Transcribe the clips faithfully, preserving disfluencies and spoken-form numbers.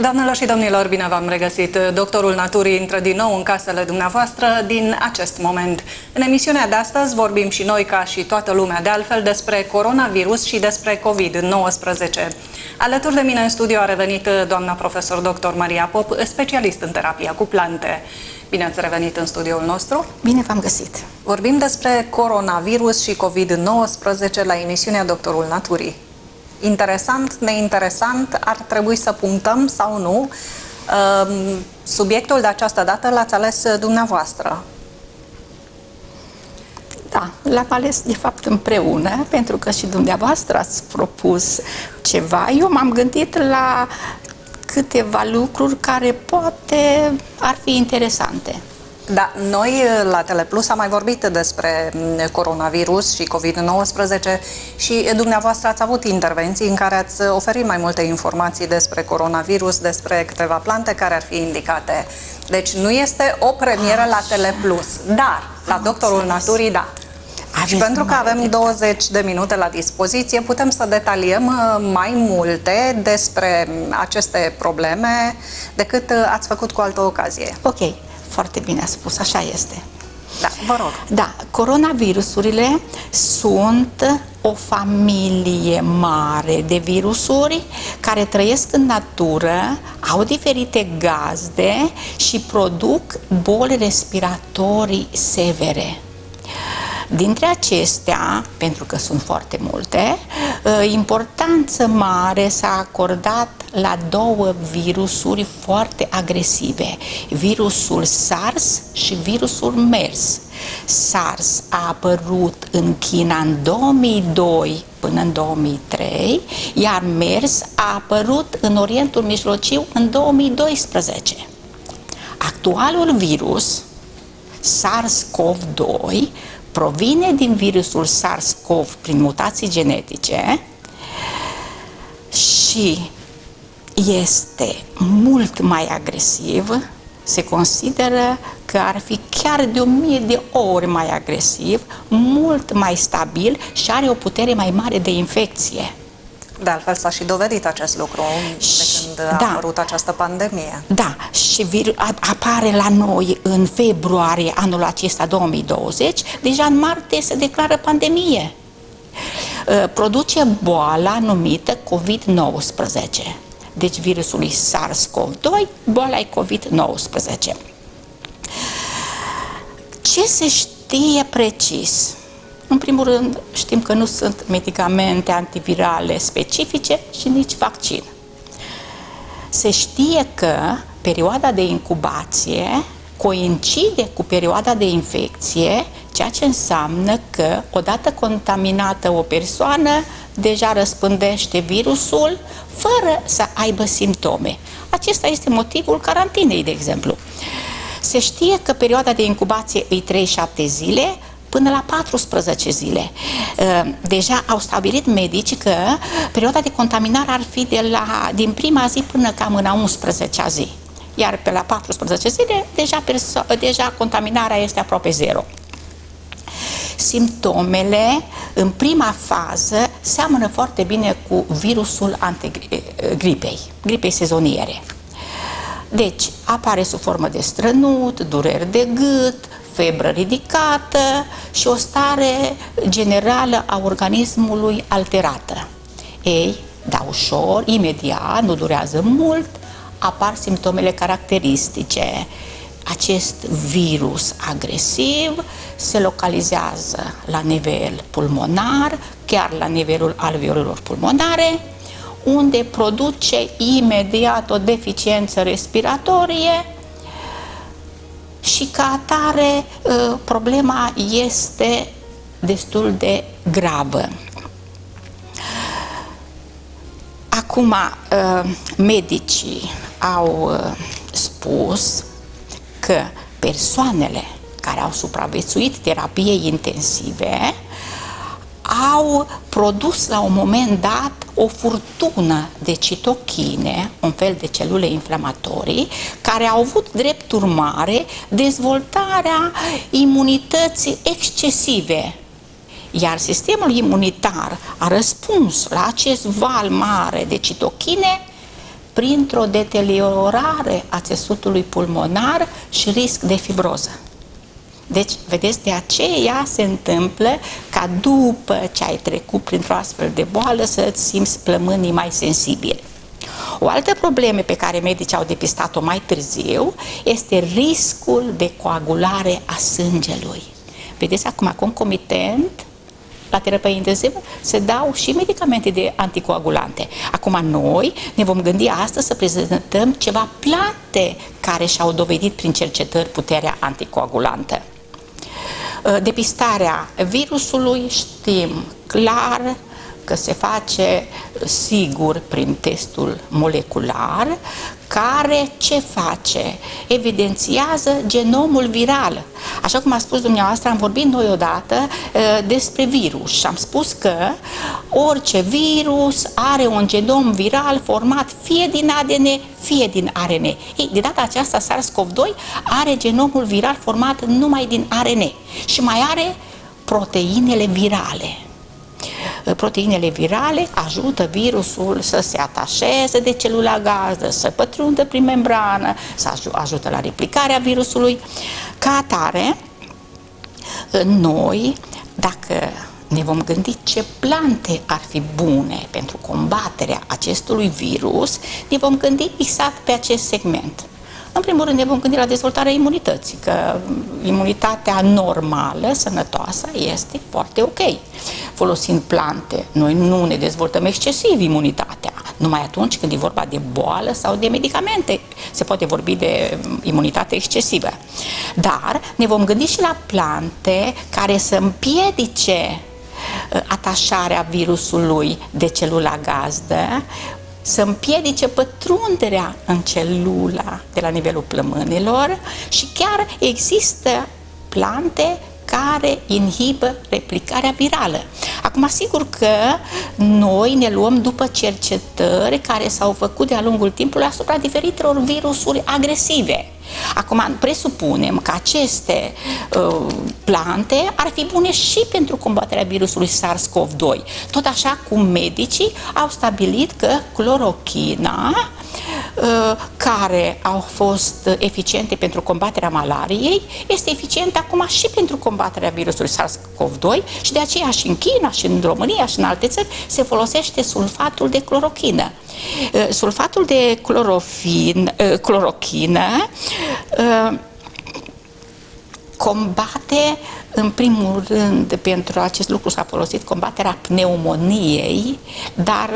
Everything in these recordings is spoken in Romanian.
Doamnelor și domnilor, bine v-am regăsit! Doctorul Naturii intră din nou în casele dumneavoastră din acest moment. În emisiunea de astăzi vorbim și noi, ca și toată lumea de altfel, despre coronavirus și despre COVID nouăsprezece. Alături de mine în studio a revenit doamna profesor doctor Maria Pop, specialist în terapia cu plante. Bine ați revenit în studioul nostru! Bine v-am găsit! Vorbim despre coronavirus și COVID nouăsprezece la emisiunea Doctorul Naturii. Interesant, neinteresant, ar trebui să punctăm sau nu? Subiectul de această dată l-ați ales dumneavoastră. Da, l-am ales de fapt împreună, pentru că și dumneavoastră ați propus ceva. Eu m-am gândit la câteva lucruri care poate ar fi interesante. Da, noi la Teleplus am mai vorbit despre coronavirus și COVID nouăsprezece și dumneavoastră ați avut intervenții în care ați oferit mai multe informații despre coronavirus, despre câteva plante care ar fi indicate. Deci nu este o premieră la Teleplus, dar la Doctorul Naturii, da. Și pentru că avem douăzeci de minute la dispoziție, putem să detaliem mai multe despre aceste probleme decât ați făcut cu altă ocazie. Ok. Foarte bine a spus, așa este. Da, vă rog. Da, coronavirusurile sunt o familie mare de virusuri care trăiesc în natură, au diferite gazde și produc boli respiratorii severe. Dintre acestea, pentru că sunt foarte multe, importanță mare s-a acordat la două virusuri foarte agresive, virusul SARS și virusul MERS. SARS a apărut în China în două mii doi până în două mii trei, iar MERS a apărut în Orientul Mijlociu în două mii doisprezece. Actualul virus, SARS-CoV doi, provine din virusul SARS-CoV prin mutații genetice și este mult mai agresiv. Se consideră că ar fi chiar de o mie de ori mai agresiv, mult mai stabil și are o putere mai mare de infecție. De altfel s-a și dovedit acest lucru de când a da. apărut această pandemie. Da, și apare la noi în februarie anul acesta două mii douăzeci, deja în martie se declară pandemie. Produce boala numită COVID nouăsprezece. Deci virusul SARS-CoV doi, boala e COVID nouăsprezece. Ce se știe precis? În primul rând, știm că nu sunt medicamente antivirale specifice și nici vaccin. Se știe că perioada de incubație coincide cu perioada de infecție, ceea ce înseamnă că, odată contaminată o persoană, deja răspândește virusul fără să aibă simptome. Acesta este motivul carantinei, de exemplu. Se știe că perioada de incubație e treizeci și șapte zile, până la paisprezece zile. Deja au stabilit medici că perioada de contaminare ar fi de la, din prima zi până cam în a unsprezecea zi. Iar pe la paisprezece zile, deja, deja contaminarea este aproape zero. Simptomele, în prima fază, seamănă foarte bine cu virusul antigripei, gripei sezoniere. Deci, apare sub formă de strănut, dureri de gât, febră ridicată și o stare generală a organismului alterată. Ei, da ușor, imediat, nu durează mult, apar simptomele caracteristice. Acest virus agresiv se localizează la nivel pulmonar, chiar la nivelul alveolelor pulmonare, unde produce imediat o deficiență respiratorie și ca atare problema este destul de gravă. Acum, medicii au spus că persoanele care au supraviețuit terapiei intensive au produs la un moment dat o furtună de citochine, un fel de celule inflamatorii, care au avut drept urmare dezvoltarea imunității excesive. Iar sistemul imunitar a răspuns la acest val mare de citochine printr-o deteriorare a țesutului pulmonar și risc de fibroză. Deci, vedeți, de aceea se întâmplă ca după ce ai trecut printr-o astfel de boală să-ți simți plămânii mai sensibile. O altă problemă pe care medicii au depistat-o mai târziu este riscul de coagulare a sângelui. Vedeți, acum, concomitent, la terapie intensivă se dau și medicamente de anticoagulante. Acum noi ne vom gândi astăzi să prezentăm ceva plante care și-au dovedit prin cercetări puterea anticoagulantă. Depistarea virusului știm clar că se face sigur prin testul molecular, care ce face? Evidențiază genomul viral. Așa cum a spus dumneavoastră, am vorbit noi odată uh, despre virus și am spus că orice virus are un genom viral format fie din A D N, fie din R N A. Ei, de data aceasta SARS-CoV doi are genomul viral format numai din R N A și mai are proteinele virale. Proteinele virale ajută virusul să se atașeze de celula gazdă, să pătrundă prin membrană, să ajută la replicarea virusului. Ca atare, noi, dacă ne vom gândi ce plante ar fi bune pentru combaterea acestui virus, ne vom gândi exact pe acest segment. În primul rând ne vom gândi la dezvoltarea imunității, că imunitatea normală, sănătoasă, este foarte ok. Folosind plante, noi nu ne dezvoltăm excesiv imunitatea, numai atunci când e vorba de boală sau de medicamente se poate vorbi de imunitate excesivă. Dar ne vom gândi și la plante care să împiedice atașarea virusului de celula gazdă, să împiedice pătrunderea în celula de la nivelul plămânilor și chiar există plante care inhibă replicarea virală. Acum, sigur că noi ne luăm după cercetări care s-au făcut de-a lungul timpului asupra diferitelor virusuri agresive. Acum, presupunem că aceste uh, plante ar fi bune și pentru combaterea virusului SARS-CoV doi. Tot așa cum medicii au stabilit că clorochina, uh, care au fost eficiente pentru combaterea malariei, este eficientă acum și pentru combaterea virusului SARS-CoV doi și de aceea și în China, și în România, și în alte țări se folosește sulfatul de clorochină. Uh, sulfatul de clorofin, uh, clorochină uh, combate, în primul rând, pentru acest lucru s-a folosit combaterea pneumoniei, dar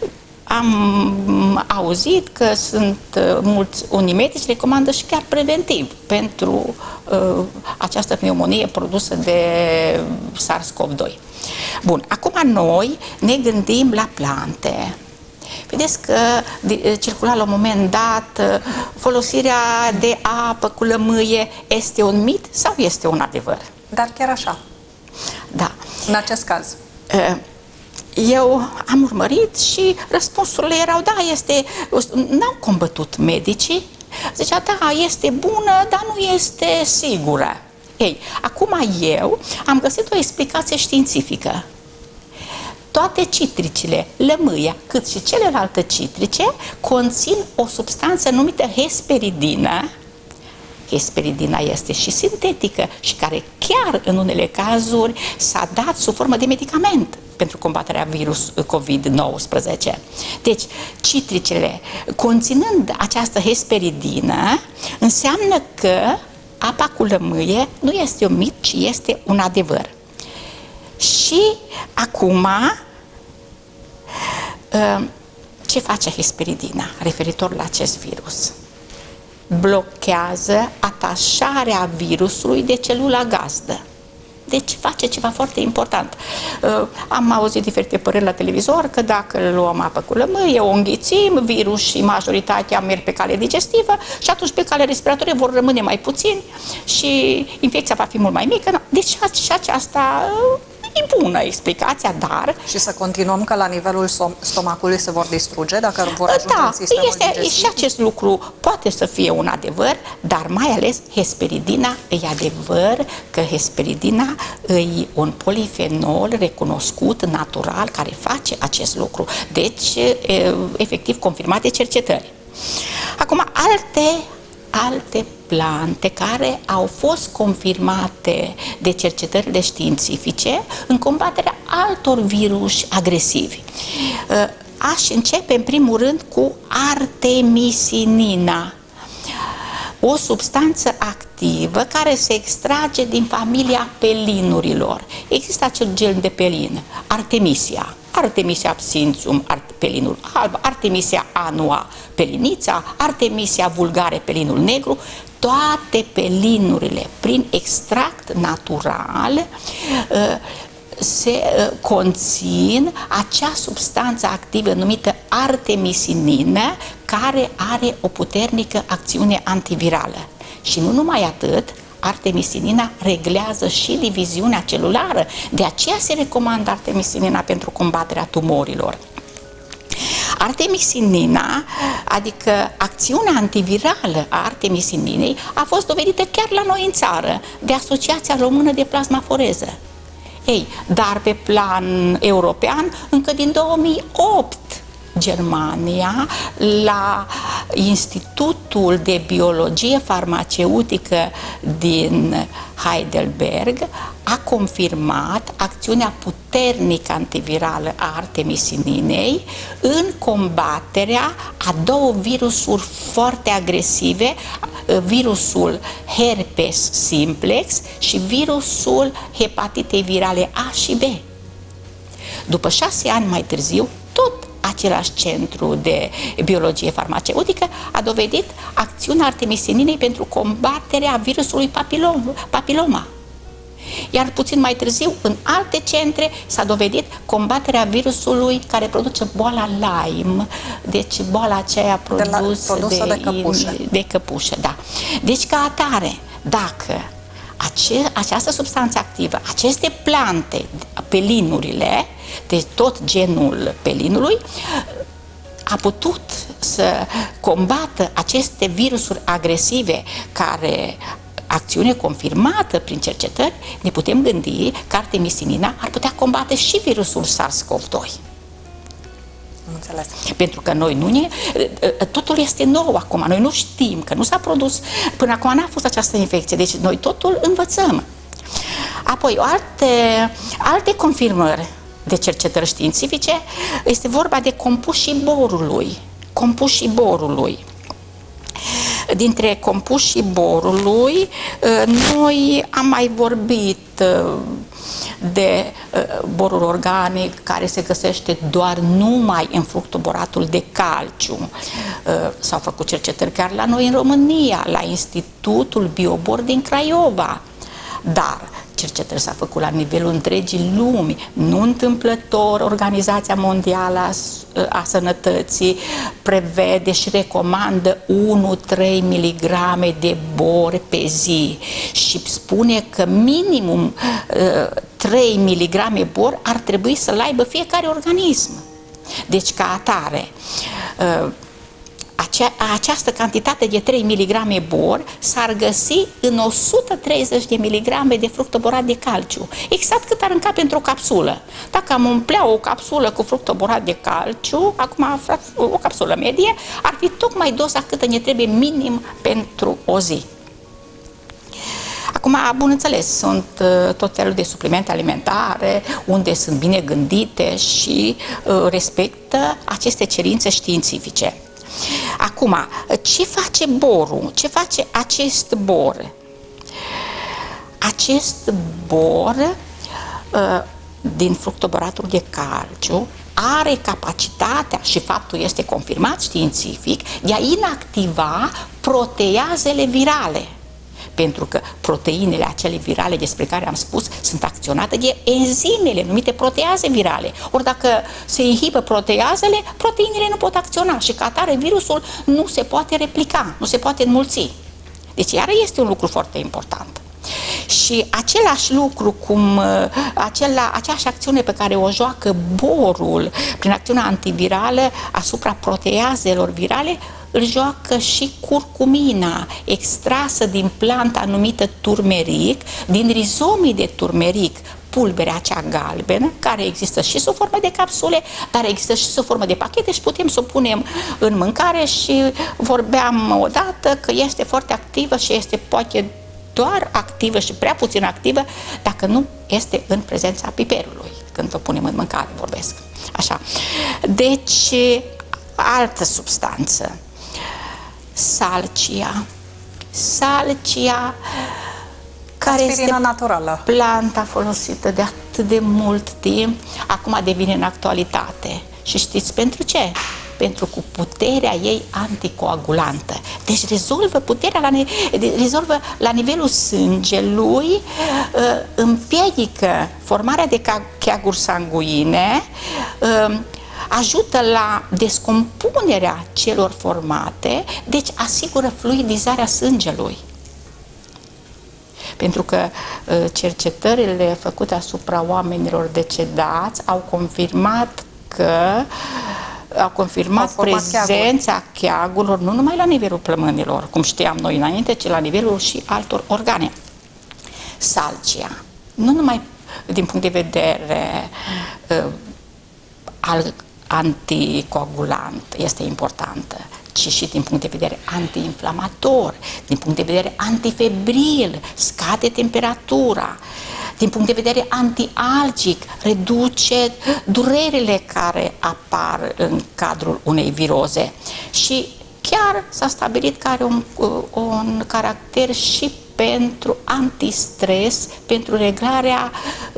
am auzit că sunt mulți, unii medici recomandă și chiar preventiv pentru uh, această pneumonie produsă de SARS-CoV doi. Bun, acum noi ne gândim la plante. Vedeți că circula la un moment dat folosirea de apă cu lămâie este un mit sau este un adevăr? Dar chiar așa. Da. În acest caz. Eu am urmărit și răspunsurile erau, da, este, n-au combătut medicii, zicea, da, este bună, dar nu este sigură. Ei, acum eu am găsit o explicație științifică. Toate citricile, lămâia, cât și celelalte citrice, conțin o substanță numită hesperidină. Hesperidina este și sintetică și care chiar în unele cazuri s-a dat sub formă de medicament pentru combaterea virus COVID nouăsprezece. Deci, citricele, conținând această hesperidină, înseamnă că apa cu lămâie nu este un mit, ci este un adevăr. Și acum, ce face hesperidina referitor la acest virus? Blochează atașarea virusului de celula gazdă. Deci face ceva foarte important. Am auzit diferite păreri la televizor că dacă luăm apă cu lămâie, o înghițim, virusii majoritatea merg pe cale digestivă și atunci pe cale respiratorie vor rămâne mai puțini și infecția va fi mult mai mică. Deci și aceasta e bună explicația, dar... Și să continuăm că la nivelul stomacului se vor distruge dacă vor ajunge da, în sistemul este, digestiv? și acest lucru poate să fie un adevăr, dar mai ales hesperidina, e adevăr că hesperidina e un polifenol recunoscut natural care face acest lucru. Deci, efectiv, confirmat de cercetări. Acum, alte, alte plante care au fost confirmate de cercetările științifice în combaterea altor viruși agresivi. Aș începe în primul rând cu artemisinina, o substanță activă care se extrage din familia pelinurilor. Există acel gen de pelin, Artemisia, Artemisia absinthium, pelinul alb, Artemisia annua, pelinița, Artemisia vulgare, pelinul negru. Toate pelinurile, prin extract natural, se conțin acea substanță activă numită artemisină, care are o puternică acțiune antivirală. Și nu numai atât, artemisinina reglează și diviziunea celulară. De aceea se recomandă artemisinina pentru combaterea tumorilor. Artemisinina, adică acțiunea antivirală a artemisininei, a fost dovedită chiar la noi în țară de Asociația Română de Plasmaforeză. Ei, dar pe plan european, încă din două mii opt, Germania, la Institutul de Biologie Farmaceutică din Heidelberg, a confirmat acțiunea puternică antivirală a artemisininei în combaterea a două virusuri foarte agresive, virusul herpes simplex și virusul hepatitei virale A și B. După șase ani mai târziu, tot același centru de biologie farmaceutică a dovedit acțiunea artemisininei pentru combaterea virusului papiloma. Iar puțin mai târziu, în alte centre, s-a dovedit combaterea virusului care produce boala Lyme, deci boala aceea produs de, la, de, de căpușă. De căpușă, da. Deci, ca atare, dacă ace, această substanță activă, aceste plante, pelinurile, deci tot genul pelinului, a putut să combată aceste virusuri agresive care acțiune confirmată prin cercetări, ne putem gândi că artemisinina ar putea combate și virusul SARS-CoV doi. Înțeles. Pentru că noi nu ne... Totul este nou acum, noi nu știm, că nu s-a produs, până acum n-a fost această infecție, deci noi totul învățăm. Apoi, alte, alte confirmări de cercetări științifice, este vorba de compușii borului. Compușii borului. Dintre compușii borului, noi am mai vorbit de borul organic care se găsește doar numai în fructoboratul de calciu. S-au făcut cercetări chiar la noi în România, la Institutul Biobor din Craiova. Dar cercetări s-a făcut la nivelul întregii lumi. Nu întâmplător, Organizația Mondială a, a Sănătății prevede și recomandă unu trei miligrame de bor pe zi și spune că minimum trei miligrame bor ar trebui să-l aibă fiecare organism. Deci, ca atare, Acea, această cantitate de trei miligrame bor s-ar găsi în o sută treizeci de miligrame de fructoborat de calciu. Exact cât ar încape într-o capsulă. Dacă am umplea o capsulă cu fructoborat de calciu, acum o capsulă medie, ar fi tocmai doza câtă ne trebuie minim pentru o zi. Acum, bun înțeles, sunt uh, tot felul de suplimente alimentare unde sunt bine gândite și uh, respectă aceste cerințe științifice. Acum, ce face borul? Ce face acest bor? Acest bor uh, din fructoboratul de calciu are capacitatea, și faptul este confirmat științific, de a inactiva proteazele virale. Pentru că proteinele acele virale despre care am spus sunt acționate de enzimele numite proteaze virale. Ori dacă se inhibă proteazele, proteinele nu pot acționa și ca atare virusul nu se poate replica, nu se poate înmulți. Deci iară este un lucru foarte important. Și același lucru, cum acela, aceeași acțiune pe care o joacă borul prin acțiunea antivirală asupra proteazelor virale, îl joacă și curcumina, extrasă din planta numită turmeric, din rizomii de turmeric, pulberea acea galbenă, care există și sub formă de capsule, dar există și sub formă de pachete și putem să o punem în mâncare. Și vorbeam odată că este foarte activă și este poate doar activă și prea puțin activă dacă nu este în prezența piperului, când o punem în mâncare, vorbesc. Așa. Deci, altă substanță, salcia. Salcia, care Aspirina este naturală. planta folosită de atât de mult timp, acum devine în actualitate. Și știți pentru ce? Pentru cu puterea ei anticoagulantă. Deci rezolvă puterea la, rezolvă la nivelul sângelui, împiedică formarea de cheaguri sanguine, ajută la descompunerea celor formate, deci asigură fluidizarea sângelui. Pentru că cercetările făcute asupra oamenilor decedați au confirmat că au confirmat au prezența cheagurilor nu numai la nivelul plămânilor, cum știam noi înainte, ci la nivelul și altor organe. Salcia, nu numai din punct de vedere uh, al anticoagulant este importantă, ci și din punct de vedere antiinflamator, din punct de vedere antifebril, scade temperatura, din punct de vedere antialgic, reduce durerile care apar în cadrul unei viroze. Și chiar s-a stabilit că are un, un caracter și pentru antistres, pentru reglarea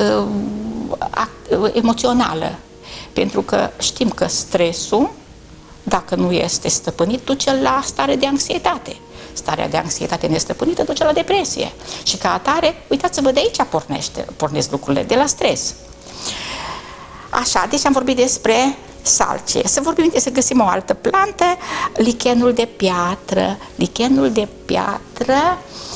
uh, emoțională. Pentru că știm că stresul, dacă nu este stăpânit, duce la stare de anxietate. Starea de anxietate nestăpânită duce la depresie. Și ca atare, uitați-vă, de aici pornește, pornesc lucrurile, de la stres. Așa, deci am vorbit despre salcie. Să vorbim, să găsim o altă plantă, lichenul de piatră. Lichenul de piatră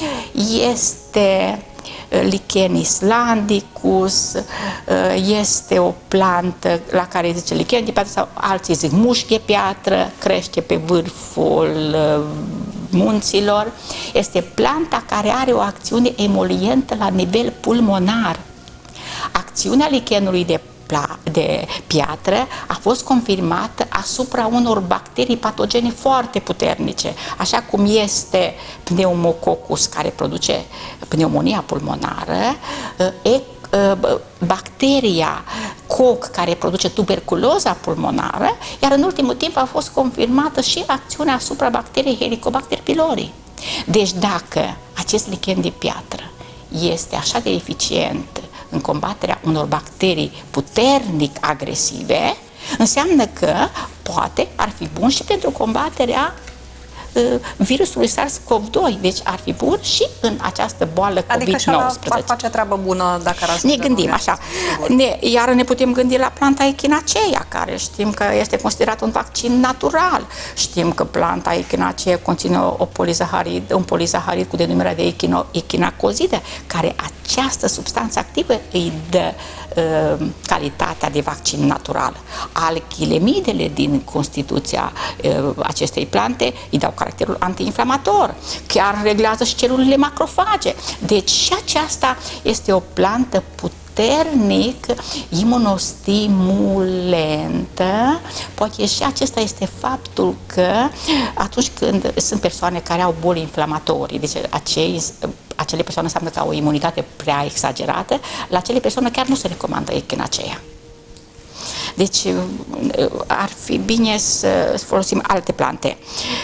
este Lichen islandicus, este o plantă la care zice lichen de piatră sau alții zic mușchi de piatră, crește pe vârful munților. Este planta care are o acțiune emolientă la nivel pulmonar. Acțiunea lichenului de de piatră a fost confirmată asupra unor bacterii patogene foarte puternice, așa cum este pneumococcus, care produce pneumonia pulmonară, e, bacteria coc, care produce tuberculoza pulmonară, iar în ultimul timp a fost confirmată și acțiunea asupra bacteriei Helicobacter pylori. Deci dacă acest lichen de piatră este așa de eficient în combaterea unor bacterii puternic agresive, înseamnă că poate ar fi bun și pentru combaterea uh, virusului SARS-CoV doi. Deci ar fi bun și în această boală COVID nouăsprezece. Adică ar face treabă bună dacă ar ajunge. Ne gândim așa. Ne, iar ne putem gândi la planta echinacea, care știm că este considerat un vaccin natural. Știm că planta echinacea conține o polizaharid, un polizaharid cu denumirea de echino, echinacozidă, care această substanță activă îi dă uh, calitatea de vaccin natural. Alchilemidele din constituția uh, acestei plante îi dau caracterul antiinflamator. Chiar reglează și celulele macrofage. Deci și aceasta este o plantă puternic imunostimulentă. Poate și acesta este faptul că atunci când sunt persoane care au boli inflamatorii, deci acei, acele persoane înseamnă că au o imunitate prea exagerată, la acele persoane chiar nu se recomandă echinacea. Deci ar fi bine să folosim alte plante.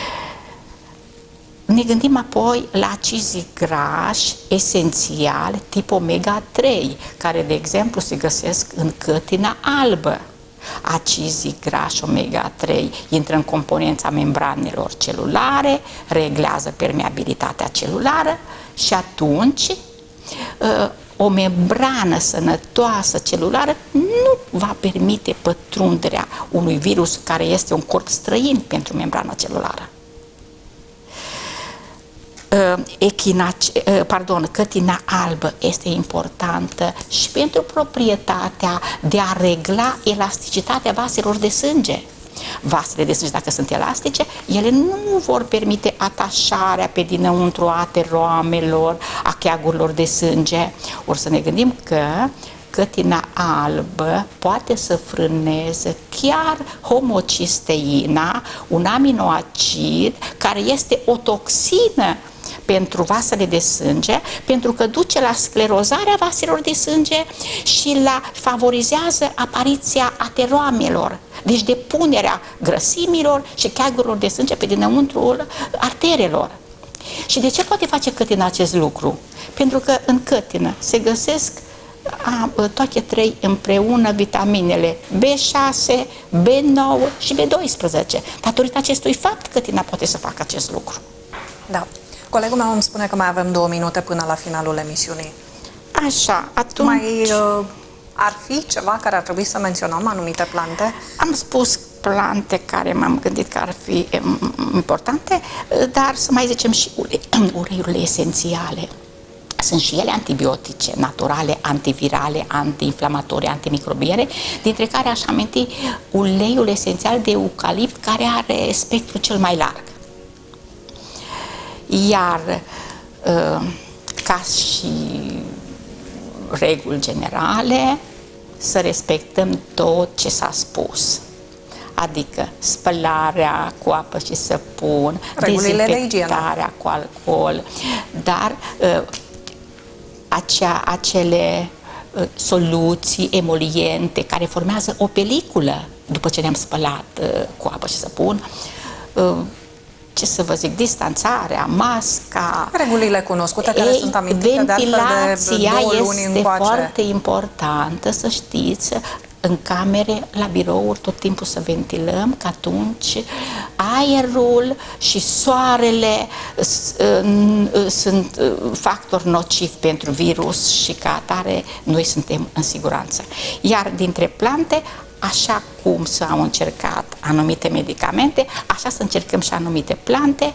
Ne gândim apoi la acizii grași esențiali tip omega trei, care, de exemplu, se găsesc în cătina albă. Acizii grași omega trei intră în componența membranelor celulare, reglează permeabilitatea celulară și atunci o membrană sănătoasă celulară nu va permite pătrunderea unui virus care este un corp străin pentru membrana celulară. echinace, pardon, cătina albă este importantă și pentru proprietatea de a regla elasticitatea vaselor de sânge. Vasele de sânge, dacă sunt elastice, ele nu vor permite atașarea pe dinăuntru a ateroamelor, a cheagurilor de sânge. Ori să ne gândim că cătina albă poate să frâneze chiar homocisteina, un aminoacid care este o toxină pentru vasele de sânge, pentru că duce la sclerozarea vaselor de sânge și la favorizează apariția ateroamelor, deci depunerea grăsimilor și cheagurilor de sânge pe dinăuntrul arterelor. Și de ce poate face cătina acest lucru? Pentru că în cătină se găsesc a, toate trei împreună vitaminele B șase, B nouă și B doisprezece. Datorită acestui fapt, cătina poate să facă acest lucru. Da. Colegul meu îmi spune că mai avem două minute până la finalul emisiunii. Așa, atunci... Mai uh, ar fi ceva care ar trebui să menționăm, anumite plante? Am spus plante care m-am gândit că ar fi importante, dar să mai zicem și ulei, uleiurile esențiale. Sunt și ele antibiotice, naturale, antivirale, antiinflamatorii, antimicrobiene, dintre care aș aminti uleiul esențial de eucalipt, care are spectrul cel mai larg. Iar ca și reguli generale, să respectăm tot ce s-a spus. Adică spălarea cu apă și săpun, regulile dezinfectarea cu alcool, dar uh, acea, acele uh, soluții emoliente care formează o peliculă după ce ne-am spălat uh, cu apă și săpun, uh, ce să vă zic, distanțarea, masca... Regulile cunoscute care sunt amintite de altfel de două luni este încoace. foarte importantă, să știți, în camere, la birouri, tot timpul să ventilăm, că atunci aerul și soarele sunt factori nocivi pentru virus și ca atare noi suntem în siguranță. Iar dintre plante, așa cum s-au încercat anumite medicamente, așa să încercăm și anumite plante.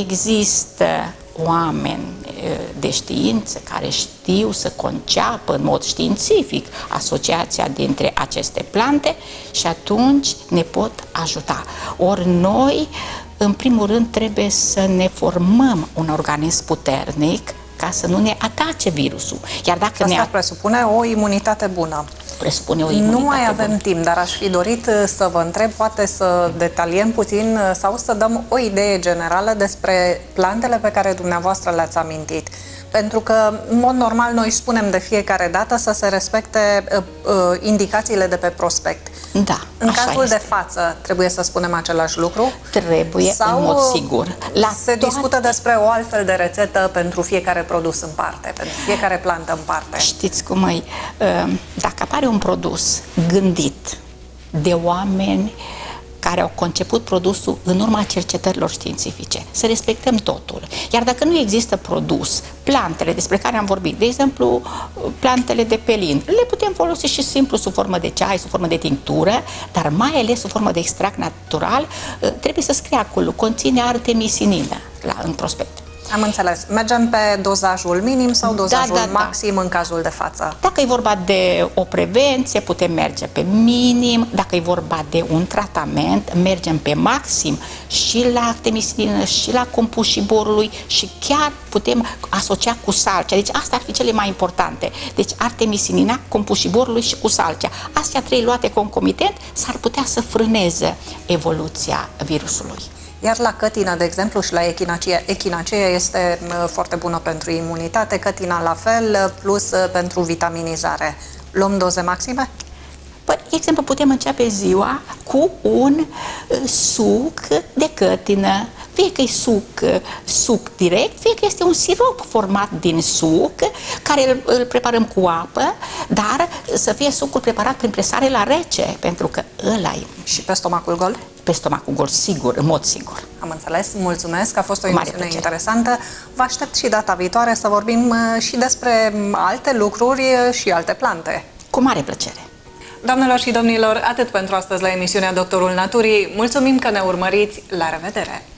Există oameni de știință care știu să conceapă în mod științific asociația dintre aceste plante și atunci ne pot ajuta. Ori noi, în primul rând, trebuie să ne formăm un organism puternic ca să nu ne atace virusul. Iar dacă Asta ne presupune o imunitate bună. presupune o imunitate Nu mai avem bună. timp, dar aș fi dorit să vă întreb, poate să detaliem puțin sau să dăm o idee generală despre plantele pe care dumneavoastră le-ați amintit. Pentru că, în mod normal, noi spunem de fiecare dată să se respecte uh, uh, indicațiile de pe prospect. Da, În așa cazul este. de față, trebuie să spunem același lucru? Trebuie, sau în mod sigur. La se toate... discută despre o altfel de rețetă pentru fiecare produs în parte, pentru fiecare plantă în parte? Știți cum e? Dacă apare un produs gândit de oameni care au conceput produsul în urma cercetărilor științifice, să respectăm totul. Iar dacă nu există produs, plantele despre care am vorbit, de exemplu, plantele de pelin, le putem folosi și simplu sub formă de ceai, sub formă de tinctură, dar mai ales sub formă de extract natural, trebuie să scrie acolo, conține artemisinină la, în prospect. Am înțeles. Mergem pe dozajul minim sau dozajul da, da, maxim da. în cazul de față? Dacă e vorba de o prevenție, putem merge pe minim. Dacă e vorba de un tratament, mergem pe maxim și la artemisinină, și la compușii borului și chiar putem asocia cu salcea. Deci astea ar fi cele mai importante. Deci artemisinina, compușii borului și cu salcea. Astea trei luate concomitent s-ar putea să frâneze evoluția virusului. Iar la cătină, de exemplu, și la echinacie, echinacie este foarte bună pentru imunitate, cătina la fel, plus pentru vitaminizare. Luăm doze maxime? Păi, de exemplu, putem începe ziua cu un uh, suc de cătină, fie că e suc, uh, suc direct, fie că este un sirop format din suc, care îl, îl preparăm cu apă, dar să fie sucul preparat prin presare la rece, pentru că ăla e. Și pe stomacul gol? Pe stomacul gol, sigur, în mod sigur. Am înțeles, mulțumesc, a fost o Cu mare emisiune plăcere. interesantă. Vă aștept și data viitoare să vorbim uh, și despre alte lucruri uh, și alte plante. Cu mare plăcere. Doamnelor și domnilor, atât pentru astăzi la emisiunea Doctorul Naturii. Mulțumim că ne urmăriți. La revedere!